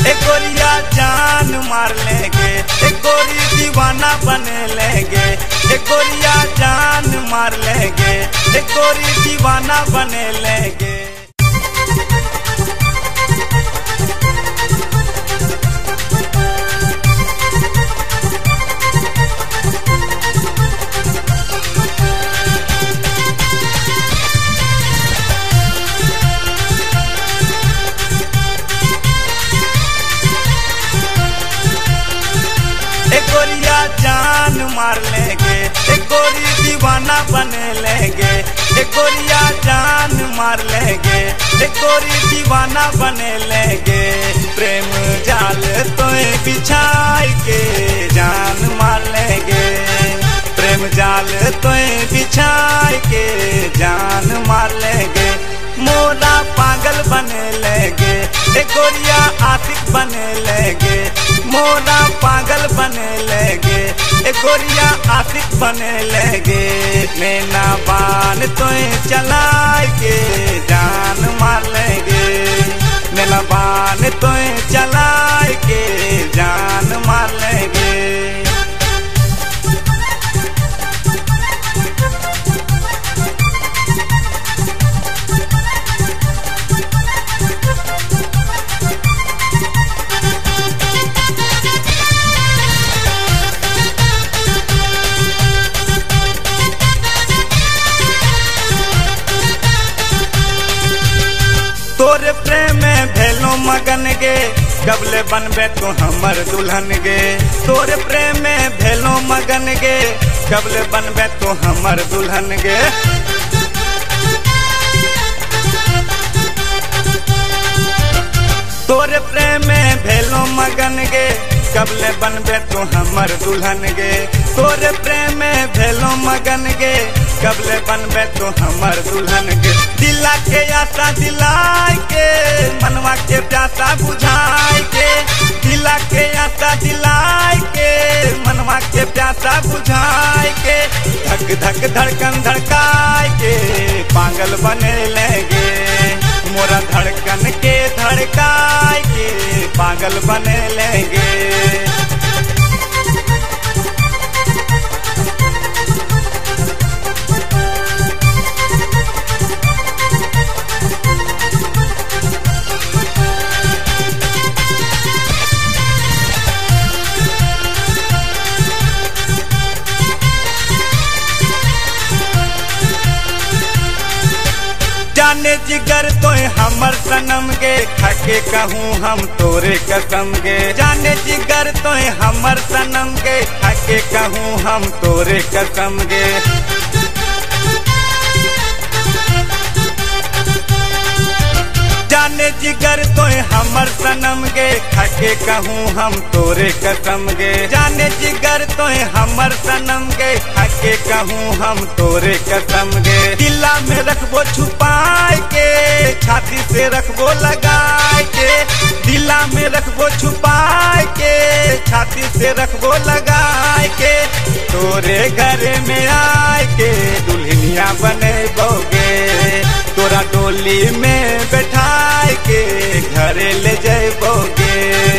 एक गोरिया जान मार लेंगे, एक गोरी दीवाना बने लेंगे, एक गोरिया जान मार लेंगे, एक गोरी दीवाना बने लेंगे। एक गोरिया जान मार लेंगे, एक गोरी दीवाना बने लेंगे, एक गोरिया जान मार लेंगे, एक गोरी दीवाना बने लेंगे। प्रेम जाल तोए बिछाई के जान मार लेंगे, प्रेम जाल तोए बिछाई के जान मार लेंगे। मोरा पागल बने लेंगे, एक गोरिया आशिक बने लेंगे, मोरा पागल बने लेंगे, एक गोरिया आशिक बने लेंगे। नैना बान तोए चलाए के जान मार लेंगे, नैना बान तोए चलाए के जान मार लेंगे। तोरे प्रेम में भेलो मगन गे, कबले बनबे तो हमर दुल्हन गे। तोरे प्रेम में भेलो मगन गे, कबले बनबे तो हमर दुल्हन गे। तोरे प्रेम में भेलो मगन गे, कबले बनबे तो हमर दुल्हन गे। तोरे प्रेम में भेलो मगन गे, कबले बनबे तो हमर दुल्हन गे। दिला के आशा दिलाए के, मनवा के प्यासा बुझाए के, दिला के आशा दिलाए के, मनवा के प्यासा बुझाए के। धक धक धड़कन धड़काए के पागल बने लेंगे, मोरा धड़कन के धड़काए के पागल बने लेंगे। जाने जिगर तोय हमर सनम गे, खाके कहूँ हम तोरे कसम गे। जाने जिगर तोय हमर सनम गे, खाके कहूँ हम तोरे कसम गे। जाने जिगर तोय हमर सनम गे, खाके कहूँ हम तोरे कसम गे। जाने जिगर तोय हमर सनम गे, खाके कहूँ हम तोरे कसम गे। दिला में रखबो छुपाए के, छाती से रखबो लगाए के, दिला में रखबो छुपाए के, छाती से रखबो लगाए के। तोरे घर में आए के दुल्हनिया बने बोगे, तोरा डोली में बैठाए के घरे ले जाबोगे।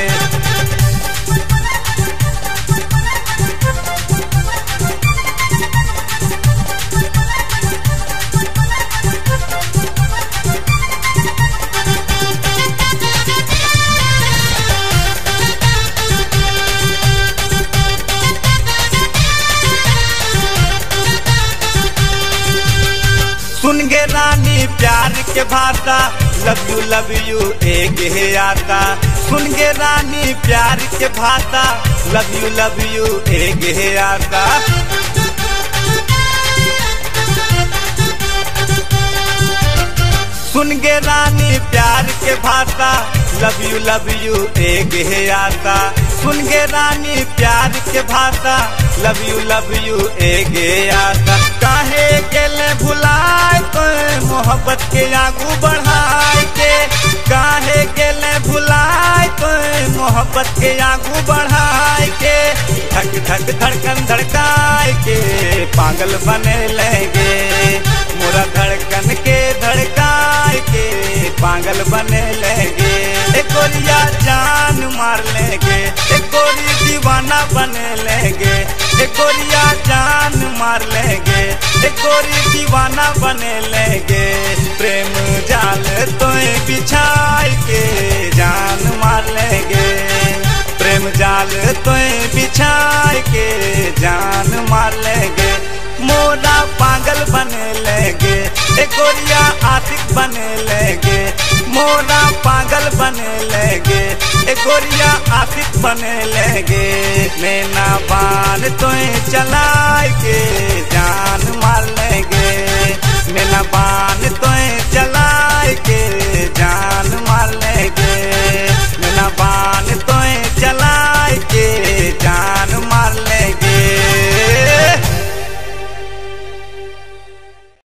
सुन गे रानी प्यार के भाषा, लव यू एक है आता। सुन गे रानी प्यार के भाषा, लव यू एक है आता। सुन गे रानी प्यार के भाषा, लव यू एक है आता। सुन गे रानी प्यार के भाषा, लव यू एक है आता। काहे गेले भुलाए तो मोहब्बत के आगू बढ़ाए के, काहे गेले भुलाए तो मोहब्बत के आगू बढ़ाए के। धक धक धड़कन धड़काए के पागल बने लेंगे, मोरा धड़कन के धड़काए के पागल बने लेंगे। एक गोरिया जान बने लेंगे, एक गोरिया जान मार लेंगे, एक गोरी दीवाना बने लेंगे। प्रेम जाल तो बिछाई के जान मार लेंगे, प्रेम जाल तो बिछाई के जान मार लेंगे। मोरा पागल बने लेंगे, एक गोरिया आशिक बने लेंगे, मोरा पागल बने लेंगे, एक गोरिया आशिक बने लेंगे। नैना बान तो चला के जान मार लेंगे, नैना बान